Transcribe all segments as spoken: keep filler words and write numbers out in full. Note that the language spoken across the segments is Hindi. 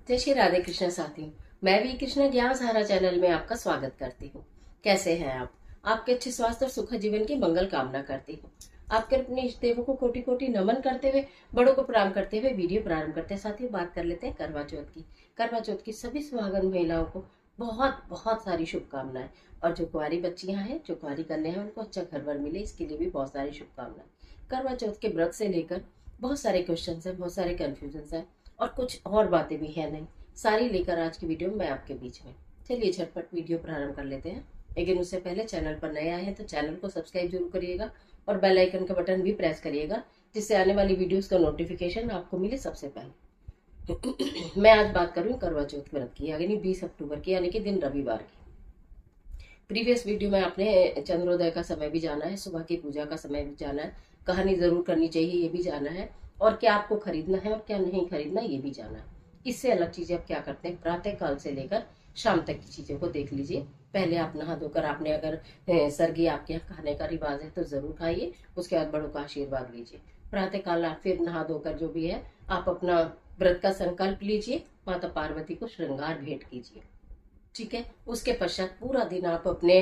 जय श्री राधे कृष्ण साथियों। मैं भी कृष्ण ज्ञान सहारा चैनल में आपका स्वागत करती हूँ। कैसे हैं आप? आपके अच्छे स्वास्थ्य और सुखद जीवन की मंगल कामना करती हूँ। आपके अपने इष्ट देवों को कोटि कोटि नमन करते हुए, बड़ों को प्रणाम करते हुए वीडियो प्रारंभ करते हैं। साथियों, बात कर लेते हैं करवा चौथ की। करवा चौथ की सभी सुहागन महिलाओं को बहुत बहुत सारी शुभकामनाएं। और जो कुंवारी बच्चियां हैं, जो कुंवारी कन्या हैं, उनको अच्छा घर वर मिले, इसके लिए भी बहुत सारी शुभकामनाएं। करवा चौथ के व्रत से लेकर बहुत सारे क्वेश्चन है, बहुत सारे कंफ्यूजन है और कुछ और बातें भी है नहीं, सारी लेकर आज की वीडियो में मैं आपके बीच में। चलिए झटपट वीडियो प्रारंभ कर लेते हैं। लेकिन उससे पहले चैनल पर नए आए हैं तो चैनल को सब्सक्राइब जरूर करिएगा और बेल आइकन का बटन भी प्रेस करिएगा, जिससे आने वाली वीडियोस का नोटिफिकेशन आपको मिले सबसे पहले। मैं आज बात करूँ करवा चौथ व्रत की, यानी बीस अक्टूबर की, यानी कि दिन रविवार की। प्रीवियस वीडियो में आपने चंद्रोदय का समय भी जाना है, सुबह की पूजा का समय भी जाना है, कहानी जरूर करनी चाहिए ये भी जाना है, और क्या आपको खरीदना है और क्या नहीं खरीदना ये भी जाना है। इससे अलग चीजें आप क्या करते हैं, प्रातः काल से लेकर शाम तक की चीजों को देख लीजिए। पहले आप नहा धोकर, आपने अगर सरगी आपके यहाँ खाने का रिवाज है तो जरूर खाइए, उसके बाद बड़ों का आशीर्वाद लीजिए। प्रातः काल आप फिर नहा धोकर जो भी है आप अपना व्रत का संकल्प लीजिए, माता पार्वती को श्रृंगार भेंट कीजिए, ठीक है। उसके पश्चात पूरा दिन आप अपने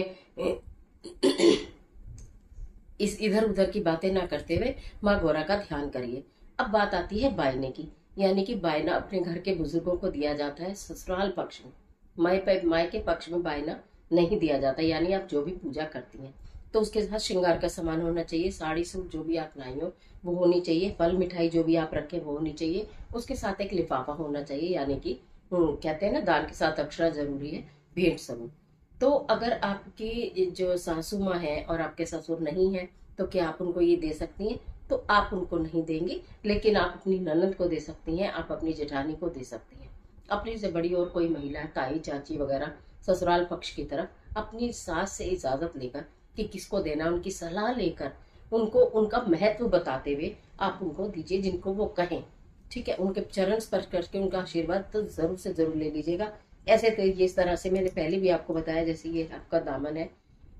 इस इधर उधर की बातें ना करते हुए माँ गौरा का ध्यान करिए। अब बात आती है बायने की, यानी कि बायना अपने घर के बुजुर्गों को दिया जाता है ससुराल पक्ष में। माए पे माए के पक्ष में बायना नहीं दिया जाता, यानी आप जो भी पूजा करती हैं तो उसके साथ श्रृंगार का सामान होना चाहिए। साड़ी सूट जो भी आप लाई हो वो होनी चाहिए, फल मिठाई जो भी आप रखें वो होनी चाहिए। उसके साथ एक लिफाफा होना चाहिए, यानी कि कहते हैं ना, दान के साथ अक्षरा जरूरी है, भेंट स्वरूप। तो अगर आपकी जो सासू माँ है और आपके ससुर नहीं है तो क्या आप उनको ये दे सकती हैं? तो आप उनको नहीं देंगे, लेकिन आप अपनी ननद को दे सकती हैं, आप अपनी जेठानी को दे सकती हैं। अपनी से बड़ी और कोई महिला, ताई चाची वगैरह ससुराल पक्ष की तरफ अपनी सास से इजाजत लेकर कि किसको देना, उनकी सलाह लेकर, उनको उनका महत्व बताते हुए आप उनको दीजिए जिनको वो कहें, ठीक है। उनके चरण स्पर्श करके उनका आशीर्वाद तो जरूर से जरूर ले लीजिएगा। ऐसे तो ये इस तरह से मैंने पहले भी आपको बताया, जैसे ये आपका दामन है,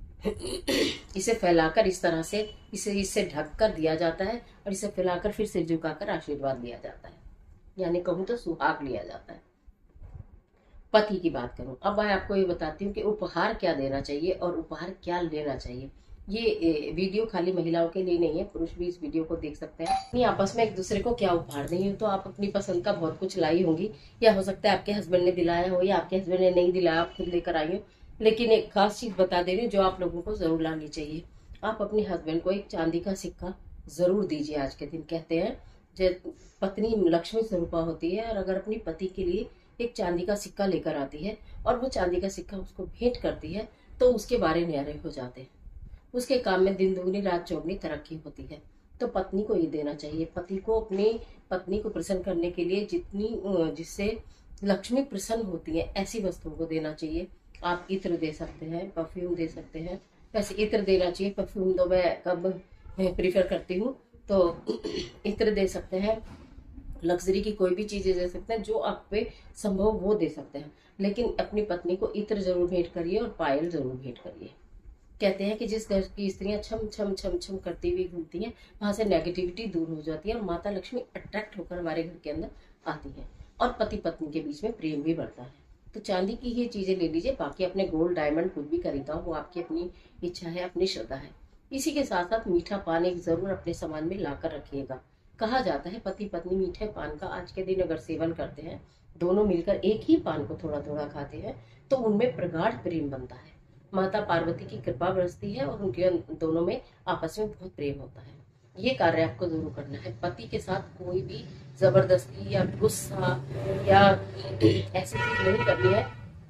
इसे फैलाकर इस तरह से इसे इससे ढक कर दिया जाता है और इसे फैलाकर फिर सिर झुकाकर आशीर्वाद लिया जाता है, यानी कहूँ तो सुहाग लिया जाता है। पति की बात करूं, अब मैं आपको ये बताती हूँ कि उपहार क्या देना चाहिए और उपहार क्या लेना चाहिए। ये वीडियो खाली महिलाओं के लिए नहीं है, पुरुष भी इस वीडियो को देख सकते हैं। नहीं, आपस में एक दूसरे को क्या उपहार देंगे, तो आप अपनी पसंद का बहुत कुछ लाई होंगी, या हो सकता है आपके हस्बैंड ने दिलाया हो या आपके हस्बैंड ने नहीं दिलाया, आप खुद लेकर आई हो। लेकिन एक खास चीज बता दे रही हूँ जो आप लोगों को जरूर लानी चाहिए। आप अपने हस्बैंड को एक चांदी का सिक्का जरूर दीजिए आज के दिन। कहते हैं जो पत्नी लक्ष्मी स्वरूपा होती है, और अगर अपनी पति के लिए एक चांदी का सिक्का लेकर आती है और वो चांदी का सिक्का उसको भेंट करती है तो उसके बारे न्यारे हो जाते हैं, उसके काम में दिन दुगनी रात चौगनी तरक्की होती है। तो पत्नी को ये देना चाहिए। पति को अपनी पत्नी को प्रसन्न करने के लिए जितनी जिससे लक्ष्मी प्रसन्न होती है ऐसी वस्तुओं को देना चाहिए। आप इत्र दे सकते हैं, परफ्यूम दे सकते हैं। वैसे इत्र देना चाहिए, परफ्यूम तो मैं कब प्रीफर करती हूँ, तो इत्र दे सकते हैं। लग्जरी की कोई भी चीजें दे सकते हैं, जो आप पे संभव वो दे सकते हैं, लेकिन अपनी पत्नी को इत्र जरूर भेंट करिए और पायल जरूर भेंट करिए। कहते हैं कि जिस घर की स्त्रियां छम छम छम छम करती हुई घूमती हैं, वहां से नेगेटिविटी दूर हो जाती है और माता लक्ष्मी अट्रैक्ट होकर हमारे घर के अंदर आती है और पति पत्नी के बीच में प्रेम भी बढ़ता है। तो चांदी की ही चीजें ले लीजिए, बाकी अपने गोल्ड डायमंड कुछ भी खरीदा हो वो आपकी अपनी इच्छा है, अपनी श्रद्धा है। इसी के साथ साथ मीठा पान एक जरूर अपने सामान में लाकर रखिएगा। कहा जाता है पति पत्नी मीठे पान का आज के दिन अगर सेवन करते हैं, दोनों मिलकर एक ही पान को थोड़ा थोड़ा खाते हैं, तो उनमें प्रगाढ़ प्रेम बनता है, माता पार्वती की कृपा बरसती है और उनके दोनों में आपस में बहुत प्रेम होता है। ये कार्य आपको जरूर करना है। पति के साथ कोई भी जबरदस्ती या गुस्सा या ऐसी चीज नहीं करनी है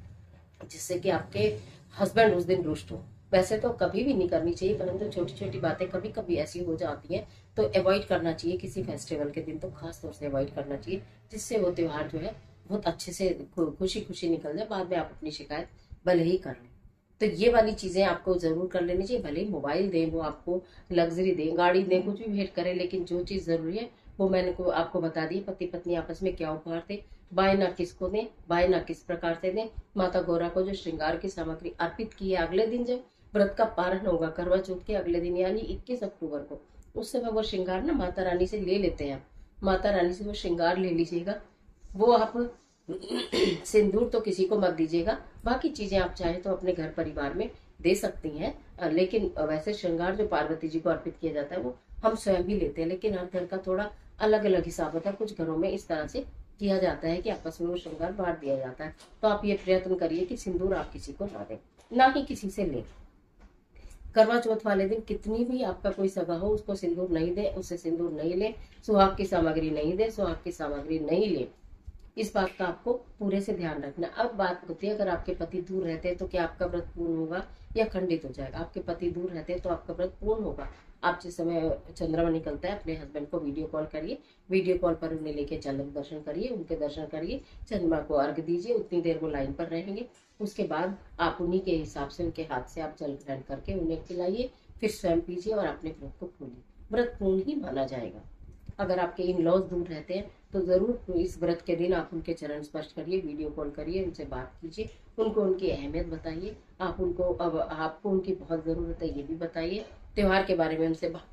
जिससे कि आपके हस्बैंड उस दिन रुष्ट हो। वैसे तो कभी भी नहीं करनी चाहिए, परंतु छोटी छोटी बातें कभी कभी ऐसी हो जाती हैं तो अवॉइड करना चाहिए। किसी फेस्टिवल के दिन तो खास तौर से अवॉइड करना चाहिए, जिससे वो त्योहार जो है बहुत अच्छे से खुशी खुशी निकल जाए, बाद में आप अपनी शिकायत भले ही कर लें। तो ये वाली चीजें आपको जरूर कर लेनी चाहिए। भले ही मोबाइल दें, वो आपको लग्जरी दें, गाड़ी दें, कुछ भी भेंट करें, लेकिन जो चीज जरूरी है वो मैंने को आपको बता दी। पति पत्नी आपस में क्या उपहार थे, बायना किसको दें, बायना किस प्रकार से दें। माता गौरा को जो श्रृंगार की सामग्री अर्पित की है, अगले दिन जब व्रत का पारण होगा करवा चौथ के अगले दिन यानी इक्कीस अक्टूबर को, उस समय वो श्रृंगार ना माता रानी से ले लेते हैं। माता रानी से वो श्रृंगार ले लीजिएगा, वो आप सिंदूर तो किसी को मत दीजिएगा, बाकी चीजें आप चाहें तो अपने घर परिवार में दे सकती हैं, अ, लेकिन वैसे श्रृंगार जो पार्वती जी को अर्पित किया जाता है वो हम स्वयं ही लेते हैं, लेकिन हर घर का थोड़ा अलग अलग हिसाब होता है। कुछ घरों में इस तरह से किया जाता है कि आपस में वो श्रृंगार बांट दिया जाता है। तो आप ये प्रयत्न करिए कि सिंदूर आप किसी को ना दें, ना ही किसी से लें। करवा चौथ वाले दिन कितनी भी आपका कोई सगा हो उसको सिंदूर नहीं दे, उससे सिंदूर नहीं ले, सुहाग की सामग्री नहीं दे, सुहाग की सामग्री नहीं ले। इस बात का आपको पूरे से ध्यान रखना। अब बात होती है अगर आपके पति दूर रहते हैं तो क्या आपका व्रत पूर्ण होगा या खंडित हो जाएगा। आपके पति दूर रहते हैं तो आपका व्रत पूर्ण होगा। आप जिस समय चंद्रमा निकलता है अपने हस्बैंड को वीडियो कॉल करिए, वीडियो कॉल पर उन्हें लेके चंद्र दर्शन करिए, उनके दर्शन करिए, चंद्रमा को अर्घ दीजिए, उतनी देर वो लाइन पर रहेंगे। उसके बाद आप उन्हीं के हिसाब से उनके हाथ से आप जल ग्रहण करके उन्हें खिलाइए, फिर स्वयं पीजिए और अपने व्रत को खोलिए। व्रत पूर्ण ही माना जाएगा। अगर आपके इन लॉज दूर रहते हैं तो जरूर इस व्रत के दिन आप उनके चरण स्पर्श करिए, वीडियो कॉल करिए, उनसे बात कीजिए, उनको उनकी अहमियत बताइए। आप उनको अब आपको उनकी बहुत जरूरत है ये भी बताइए, त्योहार के बारे में उनसे बात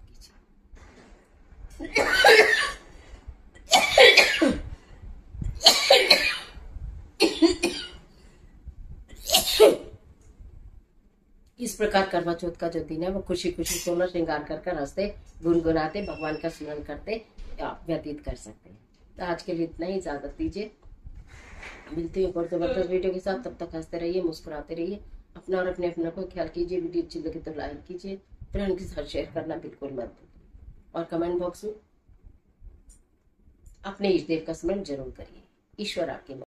कीजिए। इस प्रकार करवा चौथ का जो दिन है वो खुशी खुशी सोलह श्रृंगार कर कर हंसते गुनगुनाते भगवान का स्मरण करते आप व्यतीत कर सकते हैं। तो आज के लिए इतना ही, इजाजत दीजिए। मिलती हूँ और जबरदस्त वीडियो के साथ। तब तक हंसते रहिए, मुस्कुराते रहिए, अपना और अपने अपना को ख्याल कीजिए। वीडियो अच्छी लगे तो लाइक कीजिए, फ्रेंड के साथ शेयर करना बिल्कुल मत भूलिए और कमेंट बॉक्स में अपने इष्ट देव का स्मरण जरूर करिए। ईश्वर आपके